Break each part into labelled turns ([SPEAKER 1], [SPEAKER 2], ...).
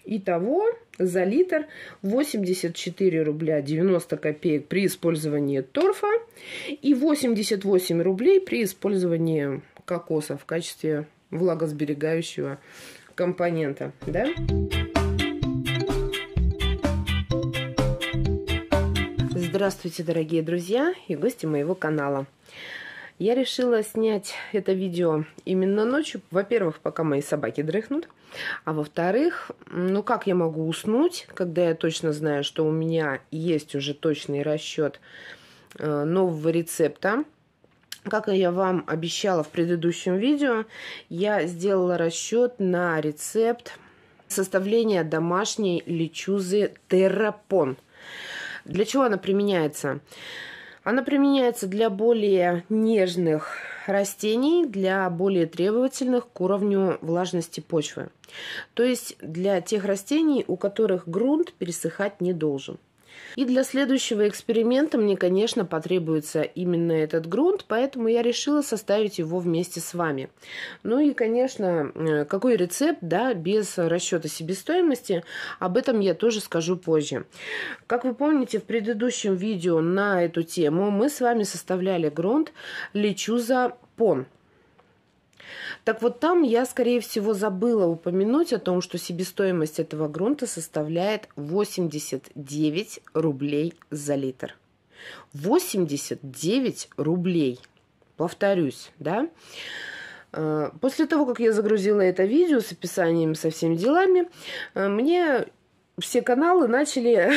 [SPEAKER 1] Итого за литр 84 рубля 90 копеек при использовании торфа и 88 рублей при использовании кокоса в качестве влагосберегающего компонента. Да? Здравствуйте, дорогие друзья и гости моего канала. Я решила снять это видео именно ночью. Во-первых, пока мои собаки дрыхнут. А во-вторых, ну как я могу уснуть, когда я точно знаю, что у меня есть уже точный расчет нового рецепта. Как я вам обещала в предыдущем видео, я сделала расчет на рецепт составления домашней лечузы Террапон. Для чего она применяется? Она применяется для более нежных растений, для более требовательных к уровню влажности почвы. То есть для тех растений, у которых грунт пересыхать не должен. И для следующего эксперимента мне, конечно, потребуется именно этот грунт, поэтому я решила составить его вместе с вами. Ну и, конечно, какой рецепт, да, без расчета себестоимости, об этом я тоже скажу позже. Как вы помните, в предыдущем видео на эту тему мы с вами составляли грунт Лечуза Пон. Так вот, там я, скорее всего, забыла упомянуть о том, что себестоимость этого грунта составляет 89 рублей за литр. 89 рублей. Повторюсь, да? После того, как я загрузила это видео с описанием, со всеми делами, мне все каналы начали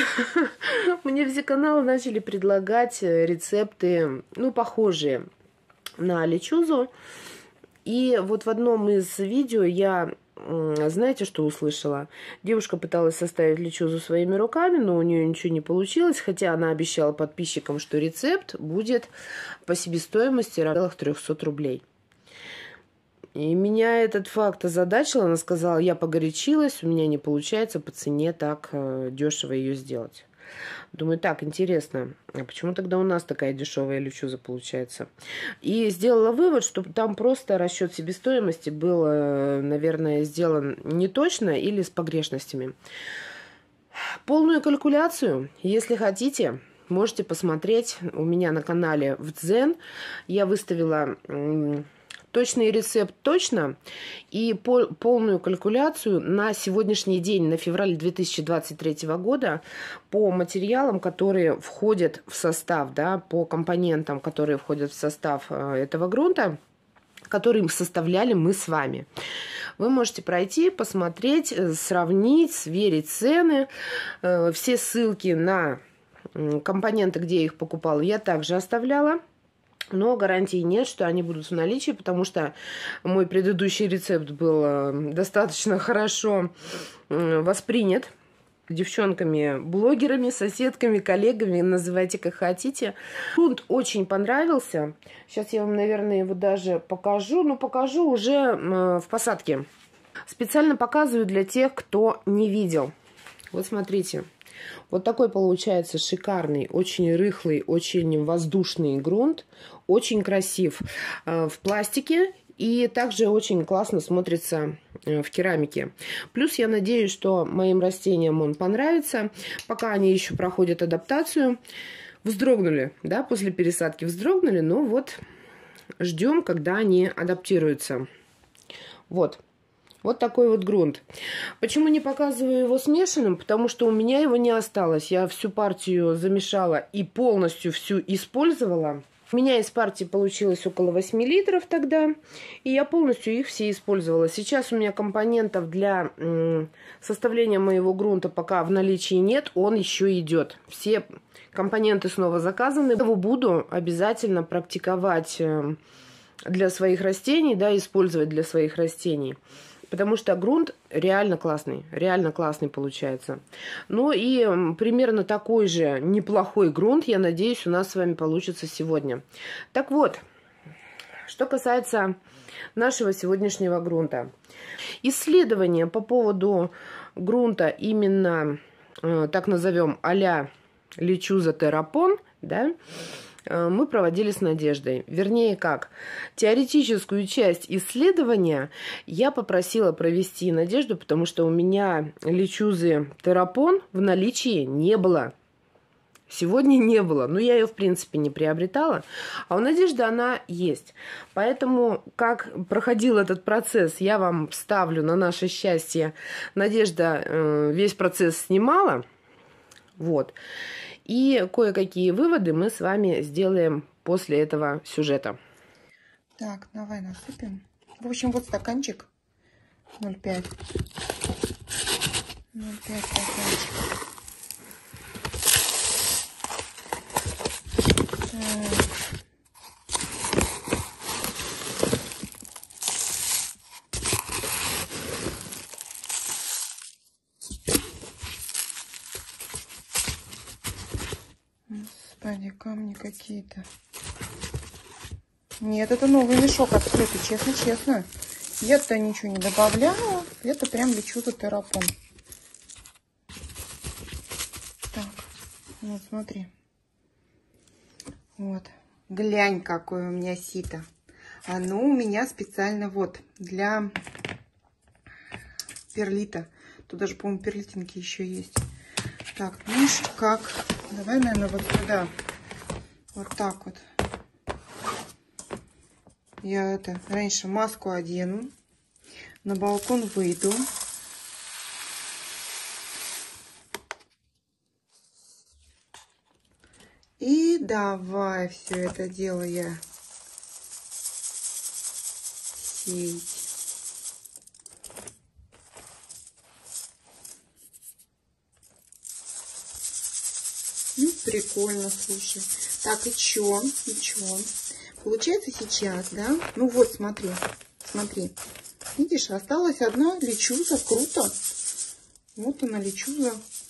[SPEAKER 1] предлагать рецепты, ну, похожие на лечузу. И вот в одном из видео я, знаете, что услышала? Девушка пыталась составить лечузу своими руками, но у нее ничего не получилось, хотя она обещала подписчикам, что рецепт будет по себестоимости в пределах 300 рублей. И меня этот факт озадачил. Она сказала, я погорячилась, у меня не получается по цене так дешево ее сделать. Думаю, так, интересно, а почему тогда у нас такая дешевая лечуза получается? И сделала вывод, что там просто расчет себестоимости был, наверное, сделан не точно или с погрешностями. Полную калькуляцию, если хотите, можете посмотреть у меня на канале в Дзен. Я выставила точный рецепт точно и полную калькуляцию на сегодняшний день, на февраль 2023 года по материалам, которые входят в состав, да, по компонентам, которые входят в состав этого грунта, который составляли мы с вами. Вы можете пройти, посмотреть, сравнить, сверить цены. Все ссылки на компоненты, где я их покупала, я также оставляла. Но гарантии нет, что они будут в наличии, потому что мой предыдущий рецепт был достаточно хорошо воспринят девчонками, блогерами, соседками, коллегами, называйте как хотите. Грунт очень понравился. Сейчас я вам, наверное, его даже покажу, но покажу уже в посадке. Специально показываю для тех, кто не видел. Вот смотрите. Вот такой получается шикарный, очень рыхлый, очень воздушный грунт. Очень красив в пластике и также очень классно смотрится в керамике. Плюс я надеюсь, что моим растениям он понравится. Пока они еще проходят адаптацию. Вздрогнули, да, после пересадки вздрогнули. Но вот ждем, когда они адаптируются. Вот. Вот такой вот грунт. Почему не показываю его смешанным? Потому что у меня его не осталось. Я всю партию замешала и полностью всю использовала. У меня из партии получилось около 8 литров тогда. И я полностью их все использовала. Сейчас у меня компонентов для составления моего грунта пока в наличии нет. Он еще идет. Все компоненты снова заказаны. Его буду обязательно практиковать для своих растений, да, использовать для своих растений. Потому что грунт реально классный получается. Ну и примерно такой же неплохой грунт, я надеюсь, у нас с вами получится сегодня. Так вот, что касается нашего сегодняшнего грунта. Исследования по поводу грунта именно, так назовем, а-ля лечуза Террапон, да, мы проводили с Надеждой. Вернее, как? Теоретическую часть исследования я попросила провести Надежду, потому что у меня лечузы Террапон в наличии не было. Сегодня не было. Но я ее, в принципе, не приобретала. А у Надежды она есть. Поэтому, как проходил этот процесс, я вам вставлю на наше счастье. Надежда весь процесс снимала. Вот. И кое-какие выводы мы с вами сделаем после этого сюжета.
[SPEAKER 2] Так, давай насыпем. В общем, вот стаканчик 0,5. 0,5 стаканчик. Господи, камни какие-то. Нет, это новый мешок открытый, честно-честно. Я-то ничего не добавляла. Это прям лечуза Террапон. Так, вот смотри. Вот. Глянь, какое у меня сито. Оно у меня специально вот для перлита. Тут даже, по-моему, перлитинки еще есть. Так, видишь, как? Давай, наверное, вот сюда. Вот так вот. Я раньше маску одену. На балкон выйду. И давай все это дело я сеять. Ну, прикольно, слушай. Так, и чё? И чё? Получается сейчас, да? Ну вот, смотри. Смотри. Видишь, осталась одна лечуза. Круто. Вот она, лечуза.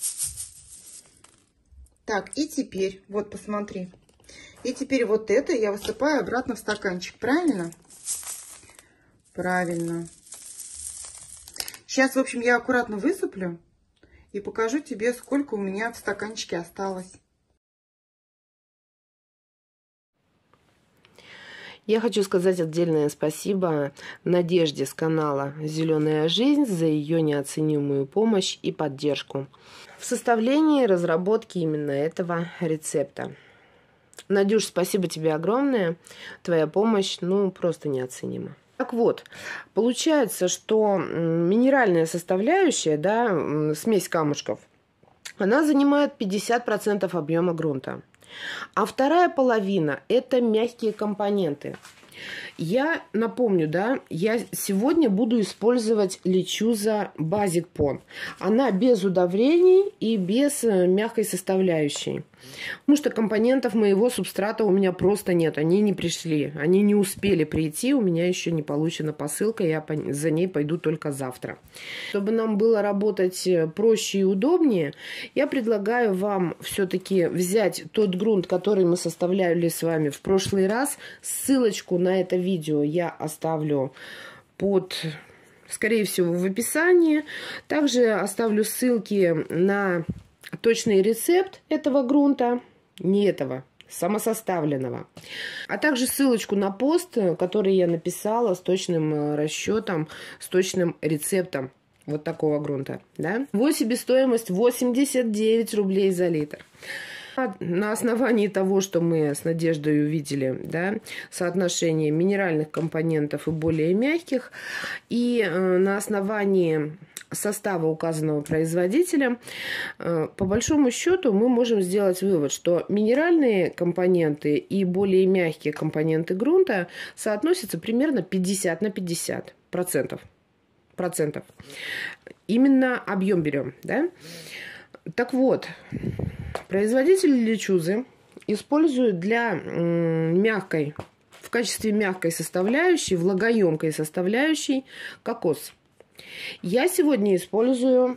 [SPEAKER 2] Так, и теперь, вот посмотри. И теперь вот это я высыпаю обратно в стаканчик. Правильно? Правильно. Сейчас, в общем, я аккуратно высыплю и покажу тебе, сколько у меня в стаканчике осталось.
[SPEAKER 1] Я хочу сказать отдельное спасибо Надежде с канала «Зеленая жизнь» за ее неоценимую помощь и поддержку в составлении и разработке именно этого рецепта. Надюш, спасибо тебе огромное. Твоя помощь, ну, просто неоценима. Так вот, получается, что минеральная составляющая, да, смесь камушков, она занимает 50% объема грунта. А вторая половина – это мягкие компоненты. Я напомню, да, я сегодня буду использовать лечуза Basic Pon. Она без удобрений и без мягкой составляющей. Потому что компонентов моего субстрата у меня просто нет. Они не пришли, они не успели прийти. У меня еще не получена посылка, я за ней пойду только завтра. Чтобы нам было работать проще и удобнее, я предлагаю вам все-таки взять тот грунт, который мы составляли с вами в прошлый раз. Ссылочку на это видео я оставлю скорее всего, в описании. Также оставлю ссылки на точный рецепт этого грунта, не этого, самосоставленного. А также ссылочку на пост, который я написала с точным расчетом, с точным рецептом вот такого грунта. Да? Его себестоимость 89 рублей за литр. На основании того, что мы с Надеждой увидели, да, соотношение минеральных компонентов и более мягких, и на основании состава указанного производителя, по большому счету мы можем сделать вывод, что минеральные компоненты и более мягкие компоненты грунта соотносятся примерно 50 на 50%. Именно объем берем, да? Так вот, производители лечузы используют в качестве мягкой составляющей, влагоемкой составляющей кокос. Я сегодня использую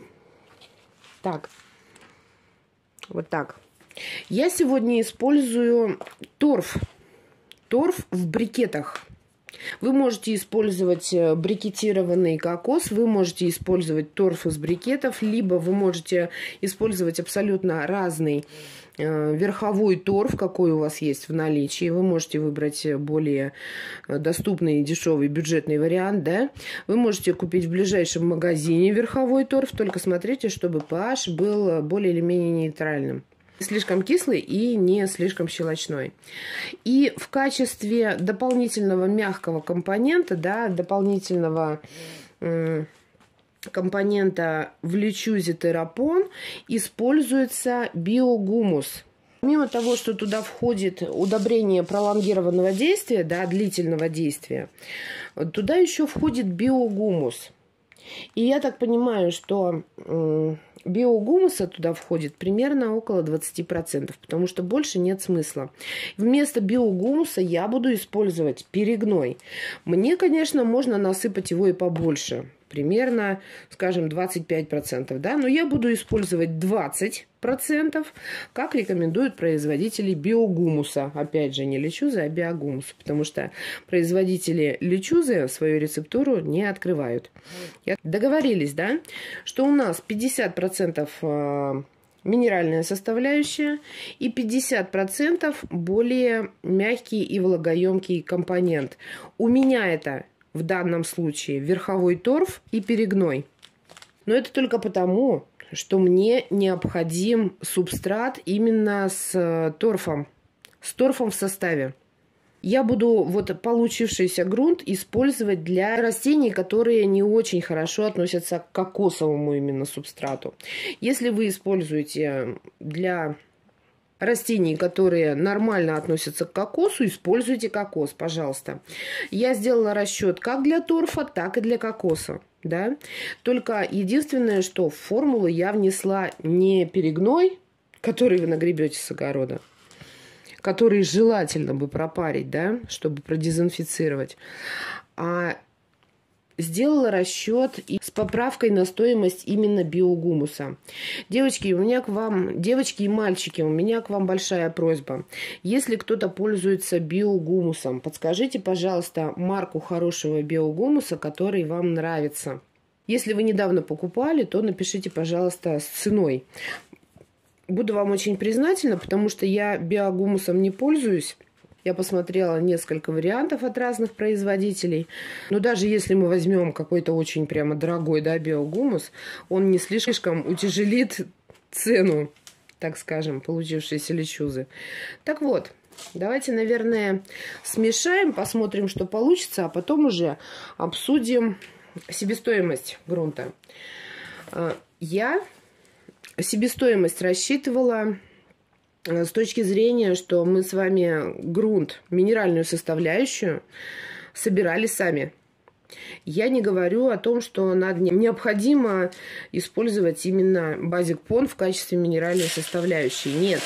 [SPEAKER 1] вот так. Я сегодня использую торф в брикетах. Вы можете использовать брикетированный кокос, вы можете использовать торф из брикетов, либо вы можете использовать абсолютно разный верховой торф, какой у вас есть в наличии. Вы можете выбрать более доступный, дешевый, бюджетный вариант, да. Вы можете купить в ближайшем магазине верховой торф, только смотрите, чтобы pH был более или менее нейтральным. Не слишком кислый и не слишком щелочной. И в качестве дополнительного мягкого компонента, да, дополнительного компонента в лечузе террапон используется биогумус. Помимо того, что туда входит удобрение пролонгированного действия, да, длительного действия, туда еще входит биогумус. И я так понимаю, что биогумуса туда входит примерно около 20%, потому что больше нет смысла. Вместо биогумуса я буду использовать перегной. Мне, конечно, можно насыпать его и побольше. Примерно, скажем, 25%, да, но я буду использовать 20%, как рекомендуют производители биогумуса. Опять же, не лечузы, а биогумуса, потому что производители лечузы свою рецептуру не открывают. Договорились, да, что у нас 50% минеральная составляющая и 50% более мягкий и влагоемкий компонент. У меня это в данном случае верховой торф и перегной. Но это только потому, что мне необходим субстрат именно с торфом в составе. Я буду вот получившийся грунт использовать для растений, которые не очень хорошо относятся к кокосовому именно субстрату. Если вы используете для растений, которые нормально относятся к кокосу, используйте кокос, пожалуйста. Я сделала расчет как для торфа, так и для кокоса. Да? Только единственное, что в формулу я внесла не перегной, который вы нагребете с огорода, который желательно бы пропарить, да, чтобы продезинфицировать, а сделала расчет с поправкой на стоимость именно биогумуса. Девочки, у меня к вам, девочки и мальчики, у меня к вам большая просьба. Если кто-то пользуется биогумусом, подскажите, пожалуйста, марку хорошего биогумуса, который вам нравится. Если вы недавно покупали, то напишите, пожалуйста, с ценой. Буду вам очень признательна, потому что я биогумусом не пользуюсь. Я посмотрела несколько вариантов от разных производителей. Но даже если мы возьмем какой-то очень прямо дорогой, да, биогумус, он не слишком утяжелит цену, так скажем, получившейся лечузы. Так вот, давайте, наверное, смешаем, посмотрим, что получится, а потом уже обсудим себестоимость грунта. Я себестоимость рассчитывала с точки зрения, что мы с вами грунт, минеральную составляющую собирали сами. Я не говорю о том, что необходимо использовать именно Basic Pond в качестве минеральной составляющей. Нет.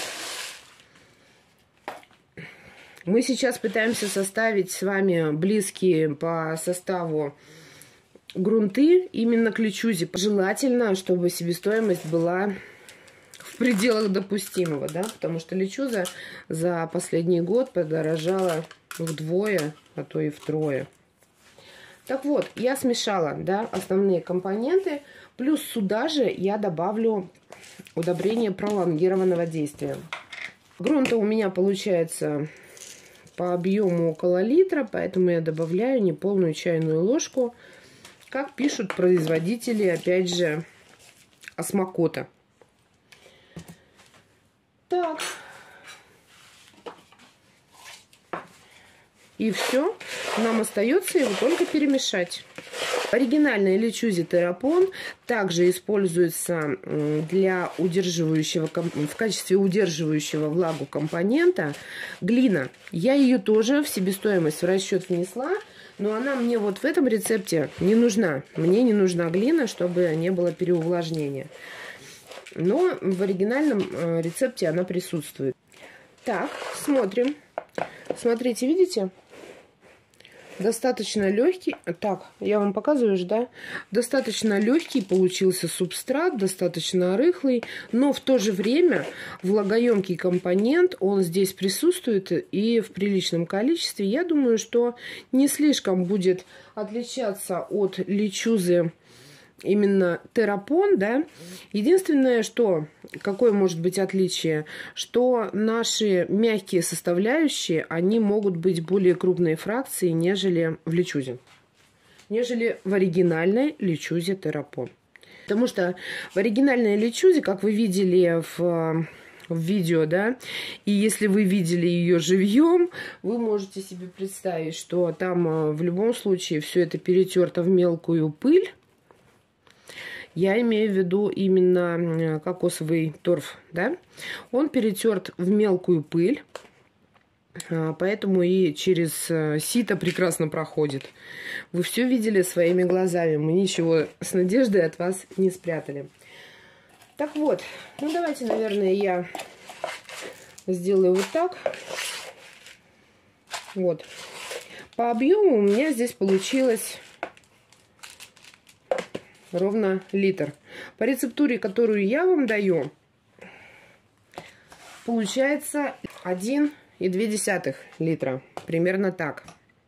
[SPEAKER 1] Мы сейчас пытаемся составить с вами близкие по составу грунты именно к лечузе. Желательно, чтобы себестоимость была в пределах допустимого, да, потому что лечуза за последний год подорожала вдвое, а то и втрое. Так вот, я смешала, да, основные компоненты, плюс сюда же я добавлю удобрение пролонгированного действия. Грунта у меня получается по объему около литра, поэтому я добавляю неполную чайную ложку, как пишут производители, опять же, осмокота. Так. И все. Нам остается его только перемешать. В оригинальной лечузе террапон также используется для удерживающего, в качестве удерживающего влагу компонента глина. Я ее тоже в себестоимость в расчет внесла, но она мне вот в этом рецепте не нужна. Мне не нужна глина, чтобы не было переувлажнения. Но в оригинальном рецепте она присутствует. Так, смотрим. Смотрите, видите? Достаточно легкий. Так, я вам показываю же, да? Достаточно легкий получился субстрат, достаточно рыхлый, но в то же время влагоемкий компонент, он здесь присутствует и в приличном количестве. Я думаю, что не слишком будет отличаться от лечузы именно террапон, да. Единственное, что, какое может быть отличие, что наши мягкие составляющие, они могут быть более крупной фракции, нежели в лечузе, нежели в оригинальной лечузе террапон. Потому что в оригинальной лечузе, как вы видели в видео, да, и если вы видели ее живьем, вы можете себе представить, что там в любом случае все это перетерто в мелкую пыль. Я имею в виду именно кокосовый торф, да? Он перетерт в мелкую пыль, поэтому и через сито прекрасно проходит. Вы все видели своими глазами, мы ничего с Надеждой от вас не спрятали. Так вот, ну давайте, наверное, я сделаю вот так. Вот. По объему у меня здесь получилось ровно литр. По рецептуре, которую я вам даю, получается 1,2 литра. Примерно так.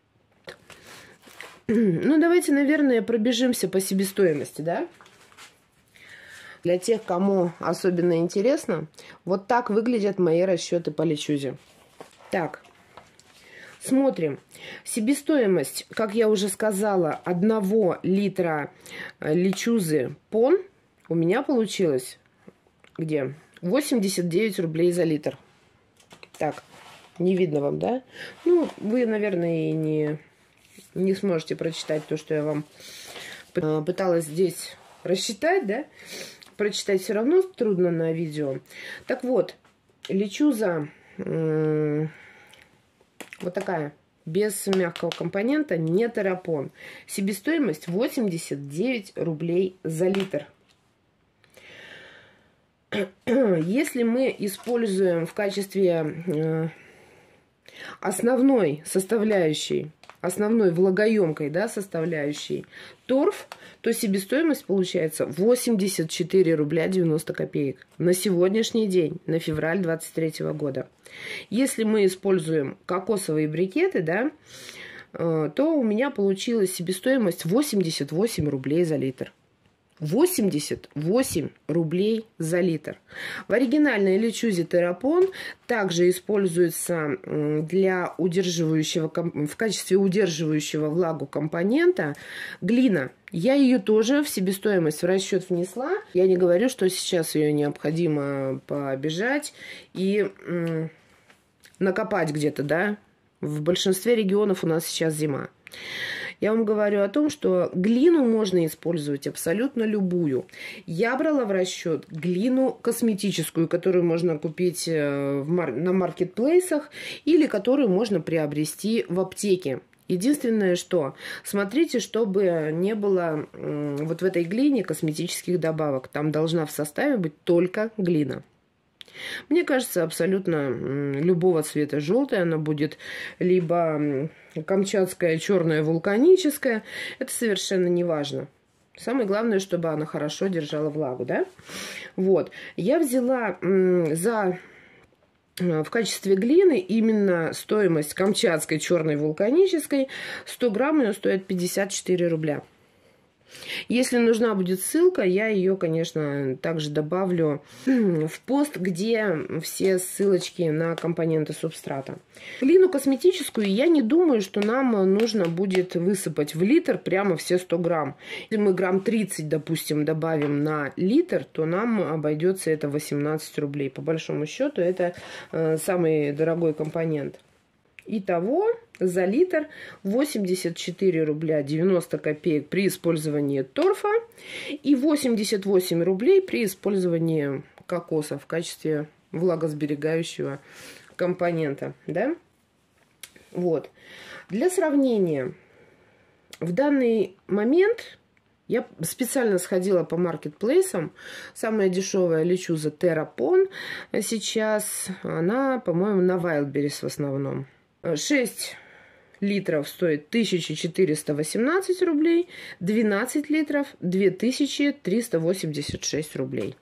[SPEAKER 1] Ну, давайте, наверное, пробежимся по себестоимости, да? Для тех, кому особенно интересно, вот так выглядят мои расчеты по лечузе. Так. Смотрим. Себестоимость, как я уже сказала, 1 литра лечузы пон у меня получилось где? 89 рублей за литр. Так, не видно вам, да? Ну, вы, наверное, и не сможете прочитать то, что я вам пыталась здесь рассчитать, да? Прочитать все равно трудно на видео. Так вот, лечуза... Вот такая, без мягкого компонента, не террапон. Себестоимость 89 рублей за литр. Если мы используем в качестве основной составляющей, основной влагоемкой, да, составляющей торф, то себестоимость получается 84 рубля 90 копеек на сегодняшний день, на февраль 2023 года. Если мы используем кокосовые брикеты, да, то у меня получилась себестоимость 88 рублей за литр. 88 рублей за литр. В оригинальной лечузе террапон также используется для удерживающего, в качестве удерживающего влагу компонента глина. Я ее тоже в себестоимость в расчет внесла. Я не говорю, что сейчас ее необходимо побежать и накопать где-то, да. В большинстве регионов у нас сейчас зима. Я вам говорю о том, что глину можно использовать абсолютно любую. Я брала в расчет глину косметическую, которую можно купить на маркетплейсах или которую можно приобрести в аптеке. Единственное, что смотрите, чтобы не было вот в этой глине косметических добавок. Там должна в составе быть только глина. Мне кажется, абсолютно любого цвета желтая она будет, либо камчатская, черная, вулканическая. Это совершенно не важно. Самое главное, чтобы она хорошо держала влагу, да? Вот. Я взяла в качестве глины именно стоимость камчатской, черной, вулканической. 100 грамм ее стоит 54 рубля. Если нужна будет ссылка, я ее, конечно, также добавлю в пост, где все ссылочки на компоненты субстрата. Глину косметическую я не думаю, что нам нужно будет высыпать в литр прямо все 100 грамм. Если мы грамм 30, допустим, добавим на литр, то нам обойдется это 18 рублей. По большому счету, это самый дорогой компонент. Итого за литр 84 рубля 90 копеек при использовании торфа и 88 рублей при использовании кокоса в качестве влагосберегающего компонента. Да? Вот. Для сравнения, в данный момент я специально сходила по маркетплейсам. Самая дешевая лечуза террапон сейчас, она, по-моему, на Wildberries в основном. 6 литров стоит 1418 рублей, 12 литров 2386 рублей.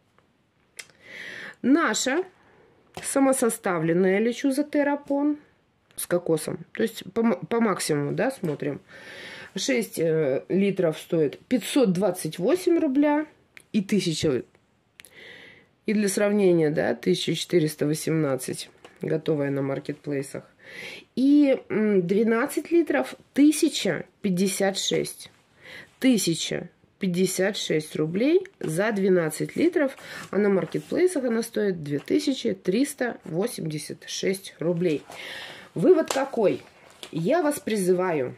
[SPEAKER 1] Наша самосоставленная лечуза Террапон с кокосом, то есть по максимуму, да, смотрим. 6 литров стоит 528 рубля и 1000. И для сравнения, да, 1418, готовая на маркетплейсах. И 12 литров 1056. 1056 рублей за 12 литров. А на маркетплейсах она стоит 2386 рублей. Вывод какой? Я вас призываю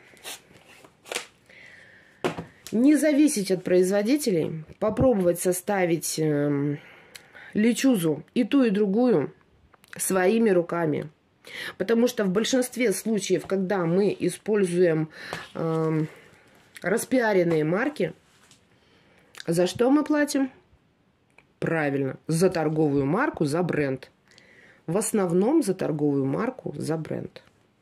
[SPEAKER 1] не зависеть от производителей, попробовать составить лечузу и ту, и другую своими руками. Потому что в большинстве случаев, когда мы используем распиаренные марки, за что мы платим? Правильно, за торговую марку, за бренд. В основном за торговую марку, за бренд.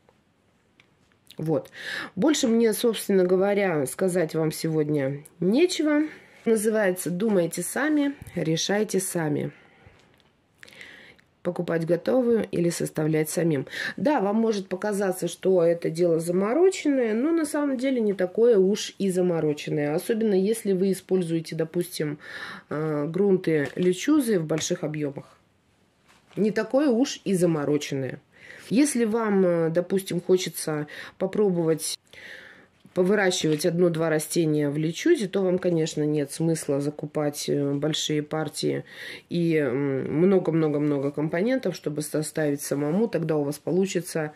[SPEAKER 1] Вот. Больше мне, собственно говоря, сказать вам сегодня нечего. Называется «Думайте сами, решайте сами». Покупать готовую или составлять самим. Да, вам может показаться, что это дело замороченное, но на самом деле не такое уж и замороченное. Особенно если вы используете, допустим, грунты лечузы в больших объемах. Не такое уж и замороченное. Если вам, допустим, хочется попробовать повыращивать 1-2 растения в лечузе, то вам, конечно, нет смысла закупать большие партии и много-много-много компонентов, чтобы составить самому. Тогда у вас получится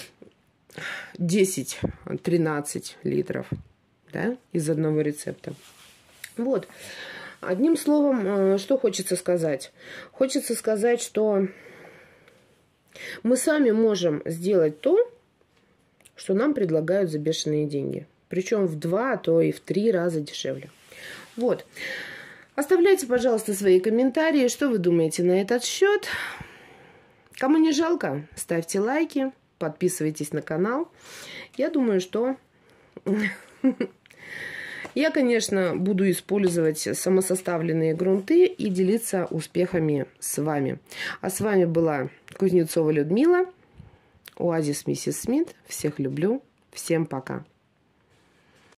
[SPEAKER 1] 10-13 литров, да, из одного рецепта. Вот. Одним словом, что хочется сказать? Хочется сказать, что мы сами можем сделать то, что нам предлагают за бешеные деньги. Причем в 2, а то и в 3 раза дешевле. Вот. Оставляйте, пожалуйста, свои комментарии. Что вы думаете на этот счет? Кому не жалко, ставьте лайки, подписывайтесь на канал. Я думаю, что я, конечно, буду использовать самосоставленные грунты и делиться успехами с вами. А с вами была Кузнецова Людмила, Оазис Миссис Смит. Всех люблю. Всем пока.